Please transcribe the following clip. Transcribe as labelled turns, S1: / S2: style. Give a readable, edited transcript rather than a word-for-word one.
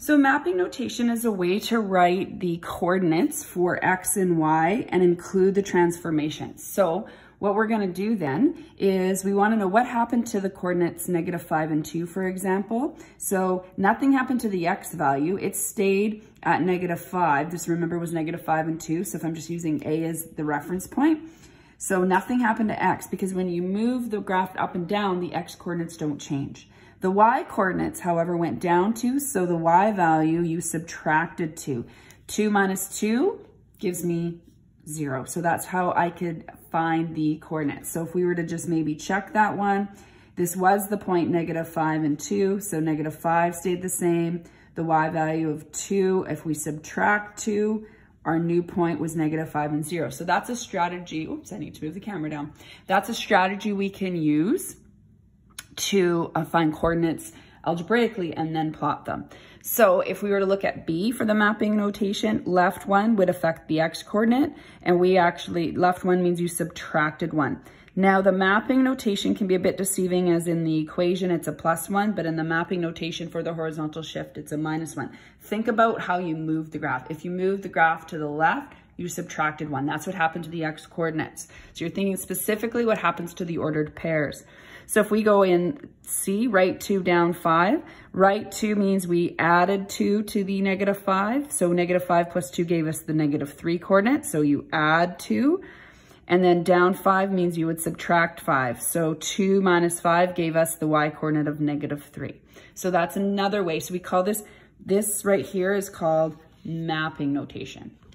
S1: So mapping notation is a way to write the coordinates for X and Y and include the transformations. So what we're gonna do then is we wanna know what happened to the coordinates -5 and 2, for example. So nothing happened to the X value. It stayed at -5. This, remember, was -5 and 2. So if I'm just using A as the reference point. So nothing happened to X, because when you move the graph up and down, the X coordinates don't change. The Y coordinates, however, went down 2, so the Y value you subtracted 2. 2 minus 2 gives me 0. So that's how I could find the coordinates. So if we were to just maybe check that one, this was the point -5 and 2, so -5 stayed the same. The Y value of 2, if we subtract 2, our new point was -5 and 0. So that's a strategy. Oops, I need to move the camera down. That's a strategy we can use to find coordinates algebraically and then plot them. So if we were to look at B for the mapping notation, left one would affect the X coordinate, and we actually, left one means you subtracted 1. Now the mapping notation can be a bit deceiving, as in the equation it's a +1, but in the mapping notation for the horizontal shift it's a -1. Think about how you move the graph. If you move the graph to the left, you subtracted 1. That's what happened to the X coordinates. So you're thinking specifically what happens to the ordered pairs. So if we go in C, right 2 down 5, right 2 means we added 2 to the -5. So -5 plus 2 gave us the -3 coordinate. So you add 2. And then down 5 means you would subtract 5. So 2 minus 5 gave us the Y coordinate of -3. So that's another way. So we call this right here is called mapping notation.